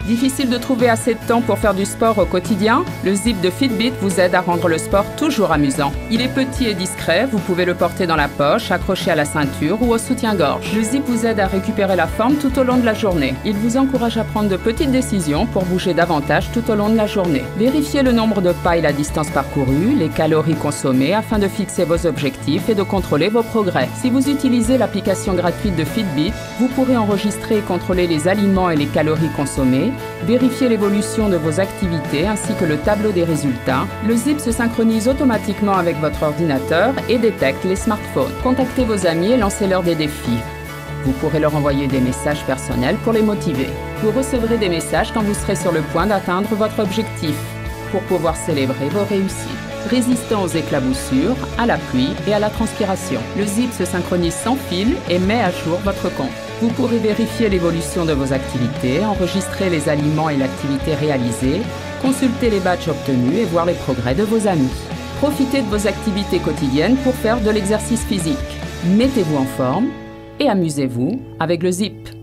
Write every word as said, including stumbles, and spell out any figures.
Difficile de trouver assez de temps pour faire du sport au quotidien? Le zip de Fitbit vous aide à rendre le sport toujours amusant. Il est petit et discret, vous pouvez le porter dans la poche, accroché à la ceinture ou au soutien-gorge. Le zip vous aide à récupérer la forme tout au long de la journée. Il vous encourage à prendre de petites décisions pour bouger davantage tout au long de la journée. Vérifiez le nombre de pas et la distance parcourue, les calories consommées afin de fixer vos objectifs et de contrôler vos progrès. Si vous utilisez l'application gratuite de Fitbit, vous pourrez enregistrer et contrôler les aliments et les calories consommées, vérifier l'évolution de vos activités ainsi que le tableau des résultats. Le zip se synchronise automatiquement avec votre ordinateur et détecte les smartphones. Contactez vos amis et lancez-leur des défis. Vous pourrez leur envoyer des messages personnels pour les motiver. Vous recevrez des messages quand vous serez sur le point d'atteindre votre objectif pour pouvoir célébrer vos réussites. Résistant aux éclaboussures, à la pluie et à la transpiration. Le zip se synchronise sans fil et met à jour votre compte. Vous pourrez vérifier l'évolution de vos activités, enregistrer les aliments et l'activité réalisée, consulter les badges obtenus et voir les progrès de vos amis. Profitez de vos activités quotidiennes pour faire de l'exercice physique. Mettez-vous en forme et amusez-vous avec le zip.